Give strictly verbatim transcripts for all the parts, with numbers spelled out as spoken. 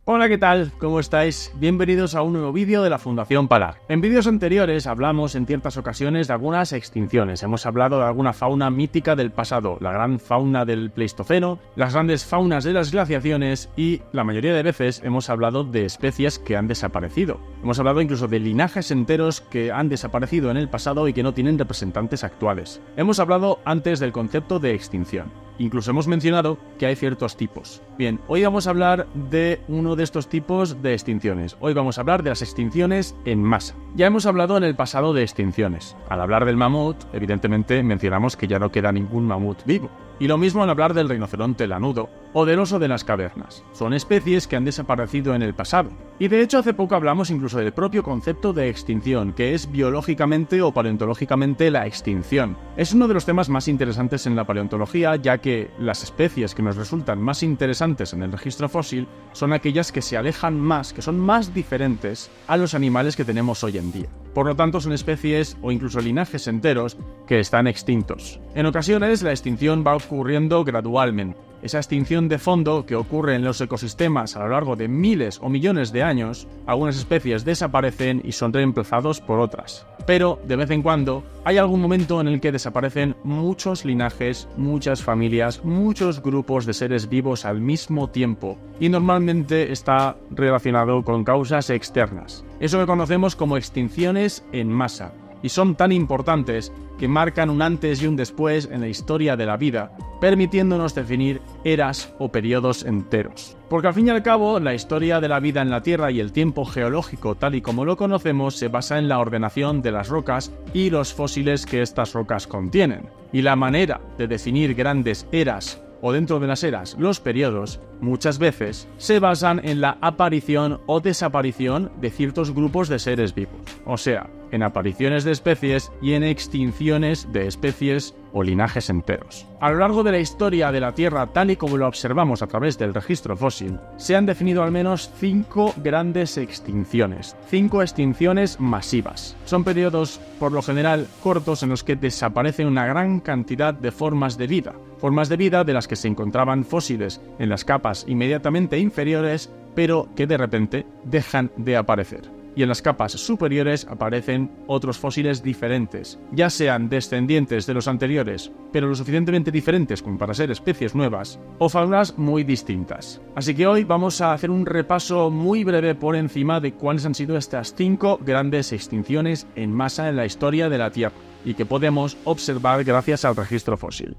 Hola, ¿qué tal? ¿Cómo estáis? Bienvenidos a un nuevo vídeo de la Fundación Palar. En vídeos anteriores hablamos en ciertas ocasiones de algunas extinciones. Hemos hablado de alguna fauna mítica del pasado, la gran fauna del Pleistoceno, las grandes faunas de las glaciaciones y la mayoría de veces hemos hablado de especies que han desaparecido. Hemos hablado incluso de linajes enteros que han desaparecido en el pasado y que no tienen representantes actuales. Hemos hablado antes del concepto de extinción. Incluso hemos mencionado que hay ciertos tipos. Bien, hoy vamos a hablar de uno de estos tipos de extinciones. Hoy vamos a hablar de las extinciones en masa. Ya hemos hablado en el pasado de extinciones. Al hablar del mamut, evidentemente mencionamos que ya no queda ningún mamut vivo. Y lo mismo al hablar del rinoceronte lanudo o del oso de las cavernas. Son especies que han desaparecido en el pasado. Y de hecho hace poco hablamos incluso del propio concepto de extinción, que es biológicamente o paleontológicamente la extinción. Es uno de los temas más interesantes en la paleontología, ya que las especies que nos resultan más interesantes en el registro fósil son aquellas que se alejan más, que son más diferentes a los animales que tenemos hoy en día. Por lo tanto, son especies o incluso linajes enteros que están extintos. En ocasiones, la extinción va ocurriendo gradualmente. Esa extinción de fondo que ocurre en los ecosistemas a lo largo de miles o millones de años, algunas especies desaparecen y son reemplazados por otras. Pero, de vez en cuando, hay algún momento en el que desaparecen muchos linajes, muchas familias, muchos grupos de seres vivos al mismo tiempo, y normalmente está relacionado con causas externas. Eso que conocemos como extinciones en masa, y son tan importantes que marcan un antes y un después en la historia de la vida, permitiéndonos definir eras o periodos enteros. Porque al fin y al cabo, la historia de la vida en la Tierra y el tiempo geológico tal y como lo conocemos se basa en la ordenación de las rocas y los fósiles que estas rocas contienen. Y la manera de definir grandes eras o dentro de las eras, los periodos, muchas veces, se basan en la aparición o desaparición de ciertos grupos de seres vivos. O sea, en apariciones de especies y en extinciones de especies o linajes enteros. A lo largo de la historia de la Tierra, tal y como lo observamos a través del registro fósil, se han definido al menos cinco grandes extinciones, cinco extinciones masivas. Son periodos, por lo general, cortos en los que desaparecen una gran cantidad de formas de vida, formas de vida de las que se encontraban fósiles en las capas inmediatamente inferiores, pero que de repente dejan de aparecer. Y en las capas superiores aparecen otros fósiles diferentes, ya sean descendientes de los anteriores, pero lo suficientemente diferentes como para ser especies nuevas, o faunas muy distintas. Así que hoy vamos a hacer un repaso muy breve por encima de cuáles han sido estas cinco grandes extinciones en masa en la historia de la Tierra, y que podemos observar gracias al registro fósil.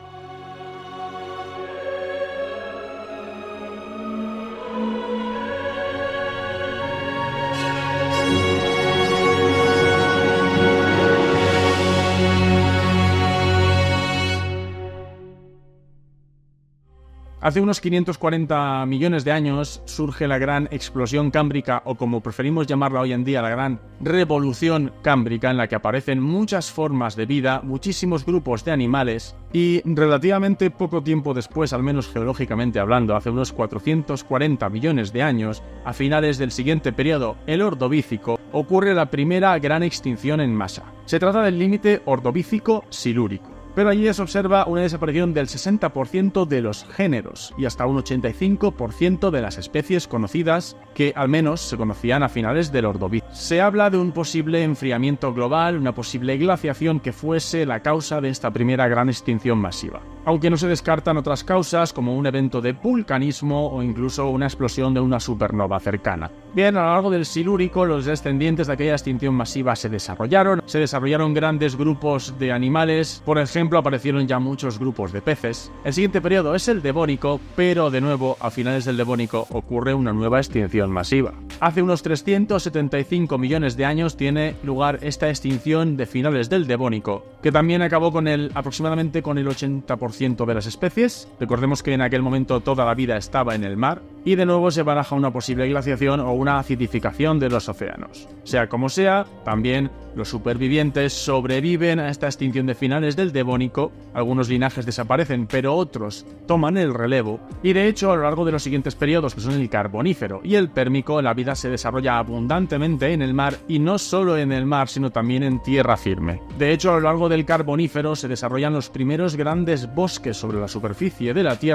Hace unos quinientos cuarenta millones de años surge la gran explosión cámbrica, o como preferimos llamarla hoy en día, la gran revolución cámbrica, en la que aparecen muchas formas de vida, muchísimos grupos de animales, y relativamente poco tiempo después, al menos geológicamente hablando, hace unos cuatrocientos cuarenta millones de años, a finales del siguiente periodo, el Ordovícico, ocurre la primera gran extinción en masa. Se trata del límite Ordovícico-Silúrico. Pero allí se observa una desaparición del sesenta por ciento de los géneros y hasta un ochenta y cinco por ciento de las especies conocidas que al menos se conocían a finales del Ordovícico. Se habla de un posible enfriamiento global, una posible glaciación que fuese la causa de esta primera gran extinción masiva. Aunque no se descartan otras causas como un evento de vulcanismo o incluso una explosión de una supernova cercana. Bien, a lo largo del Silúrico los descendientes de aquella extinción masiva se desarrollaron, se desarrollaron grandes grupos de animales, por ejemplo aparecieron ya muchos grupos de peces. El siguiente periodo es el Devónico, pero de nuevo a finales del Devónico ocurre una nueva extinción masiva. Hace unos trescientos setenta y cinco millones de años tiene lugar esta extinción de finales del Devónico, que también acabó con el aproximadamente con el ochenta por ciento de las especies. Recordemos que en aquel momento toda la vida estaba en el mar, y de nuevo se baraja una posible glaciación o una acidificación de los océanos. Sea como sea, también los supervivientes sobreviven a esta extinción de finales del Devónico, algunos linajes desaparecen pero otros toman el relevo, y de hecho a lo largo de los siguientes periodos, que son el Carbonífero y el Pérmico, la vida se desarrolla abundantemente en el mar, y no solo en el mar sino también en tierra firme. De hecho a lo largo del Carbonífero se desarrollan los primeros grandes bosques sobre la superficie de la Tierra,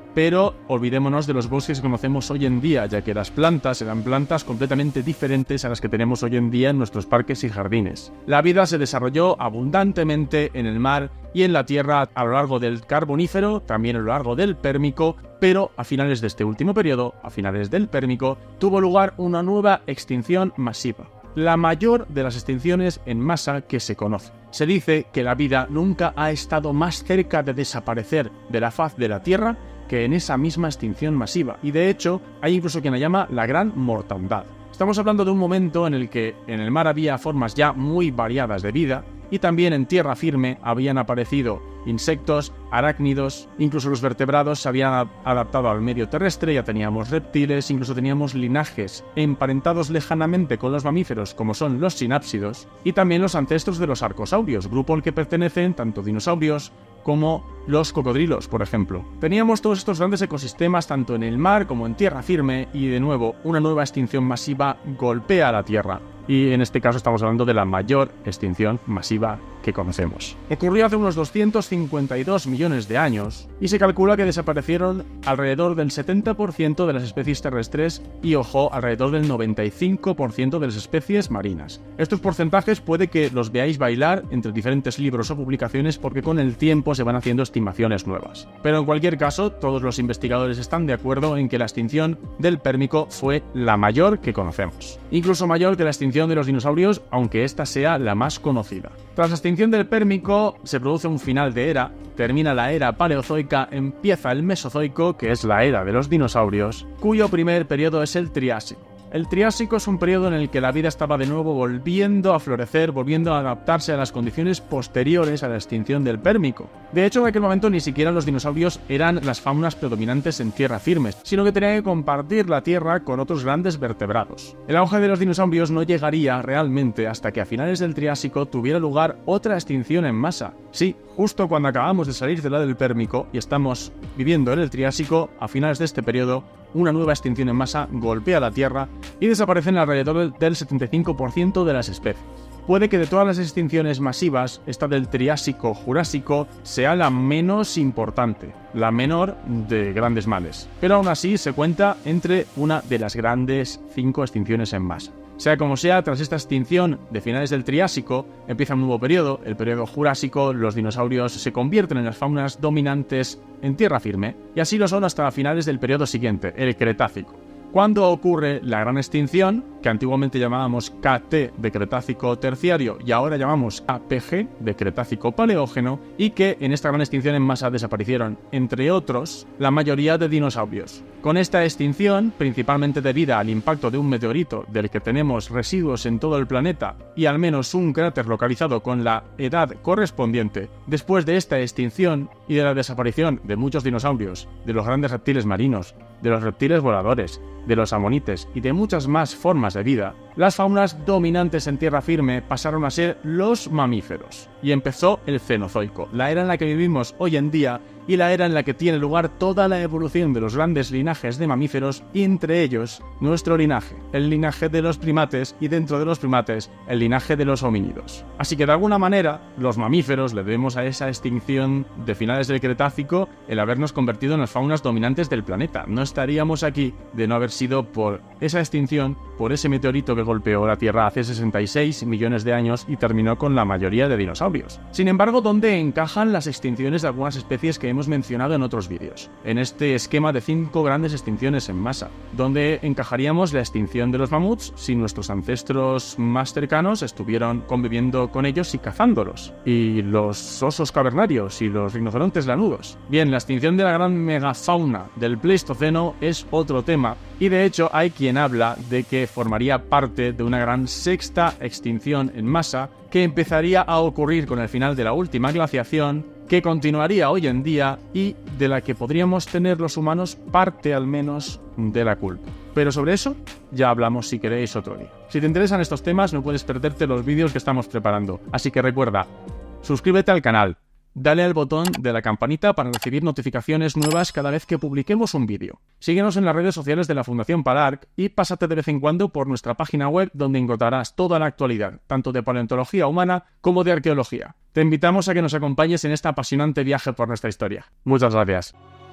pero olvidémonos de los bosques que conocemos hoy en día, ya que las plantas eran plantas completamente diferentes a las que tenemos hoy en día en nuestros parques y jardines. La vida se desarrolló abundantemente en el mar y en la tierra a lo largo del Carbonífero, también a lo largo del Pérmico, pero a finales de este último periodo, a finales del Pérmico, tuvo lugar una nueva extinción masiva. La mayor de las extinciones en masa que se conoce. Se dice que la vida nunca ha estado más cerca de desaparecer de la faz de la Tierra que en esa misma extinción masiva, y de hecho hay incluso quien la llama la gran mortandad. Estamos hablando de un momento en el que en el mar había formas ya muy variadas de vida, y también en tierra firme habían aparecido insectos, arácnidos, incluso los vertebrados se habían adaptado al medio terrestre, ya teníamos reptiles, incluso teníamos linajes emparentados lejanamente con los mamíferos como son los sinápsidos, y también los ancestros de los arcosaurios, grupo al que pertenecen tanto dinosaurios como los cocodrilos, por ejemplo. Teníamos todos estos grandes ecosistemas tanto en el mar como en tierra firme y de nuevo una nueva extinción masiva golpea a la Tierra. Y en este caso estamos hablando de la mayor extinción masiva que conocemos. Ocurrió hace unos doscientos cincuenta y dos millones de años y se calcula que desaparecieron alrededor del setenta por ciento de las especies terrestres y, ojo, alrededor del noventa y cinco por ciento de las especies marinas. Estos porcentajes puede que los veáis bailar entre diferentes libros o publicaciones porque con el tiempo se van haciendo estimaciones nuevas. Pero en cualquier caso, todos los investigadores están de acuerdo en que la extinción del Pérmico fue la mayor que conocemos. Incluso mayor que la extinción de los dinosaurios, aunque esta sea la más conocida. Tras la extinción del Pérmico se produce un final de era, termina la era paleozoica, empieza el Mesozoico, que es la era de los dinosaurios, cuyo primer periodo es el Triásico. El Triásico es un periodo en el que la vida estaba de nuevo volviendo a florecer, volviendo a adaptarse a las condiciones posteriores a la extinción del Pérmico. De hecho, en aquel momento ni siquiera los dinosaurios eran las faunas predominantes en tierra firmes, sino que tenían que compartir la tierra con otros grandes vertebrados. El auge de los dinosaurios no llegaría realmente hasta que a finales del Triásico tuviera lugar otra extinción en masa. Sí, justo cuando acabamos de salir de la del Pérmico y estamos viviendo en el Triásico, a finales de este periodo, una nueva extinción en masa golpea la Tierra y desaparecen alrededor del setenta y cinco por ciento de las especies. Puede que de todas las extinciones masivas, esta del Triásico-Jurásico sea la menos importante, la menor de grandes males, pero aún así se cuenta entre una de las grandes cinco extinciones en masa. Sea como sea, tras esta extinción de finales del Triásico, empieza un nuevo periodo, el periodo Jurásico. Los dinosaurios se convierten en las faunas dominantes en tierra firme, y así lo son hasta finales del periodo siguiente, el Cretácico. Cuando ocurre la gran extinción, que antiguamente llamábamos K T de Cretácico terciario y ahora llamamos K P G de Cretácico paleógeno, y que en esta gran extinción en masa desaparecieron, entre otros, la mayoría de dinosaurios. Con esta extinción, principalmente debida al impacto de un meteorito del que tenemos residuos en todo el planeta y al menos un cráter localizado con la edad correspondiente, después de esta extinción y de la desaparición de muchos dinosaurios, de los grandes reptiles marinos, de los reptiles voladores, de los amonites y de muchas más formas de vida, las faunas dominantes en tierra firme pasaron a ser los mamíferos. Y empezó el Cenozoico, la era en la que vivimos hoy en día y la era en la que tiene lugar toda la evolución de los grandes linajes de mamíferos, y entre ellos nuestro linaje, el linaje de los primates, y dentro de los primates el linaje de los homínidos. Así que de alguna manera los mamíferos le debemos a esa extinción de finales del Cretácico el habernos convertido en las faunas dominantes del planeta. No estaríamos aquí de no haber sido por esa extinción, por ese meteorito que golpeó la Tierra hace sesenta y seis millones de años y terminó con la mayoría de dinosaurios. Sin embargo, ¿dónde encajan las extinciones de algunas especies que hemos mencionado en otros vídeos? En este esquema de cinco grandes extinciones en masa, ¿dónde encajaríamos la extinción de los mamuts si nuestros ancestros más cercanos estuvieron conviviendo con ellos y cazándolos? Y los osos cavernarios y los rinocerontes lanudos. Bien, la extinción de la gran megafauna del Pleistoceno es otro tema, y de hecho hay quien habla de que formaría parte de una gran sexta extinción en masa que empezaría a ocurrir con el final de la última glaciación, que continuaría hoy en día y de la que podríamos tener los humanos parte al menos de la culpa. Pero sobre eso ya hablamos si queréis otro día. Si te interesan estos temas no puedes perderte los vídeos que estamos preparando, así que recuerda, suscríbete al canal, dale al botón de la campanita para recibir notificaciones nuevas cada vez que publiquemos un vídeo. Síguenos en las redes sociales de la Fundación PALARC y pásate de vez en cuando por nuestra página web, donde encontrarás toda la actualidad, tanto de paleontología humana como de arqueología. Te invitamos a que nos acompañes en este apasionante viaje por nuestra historia. Muchas gracias.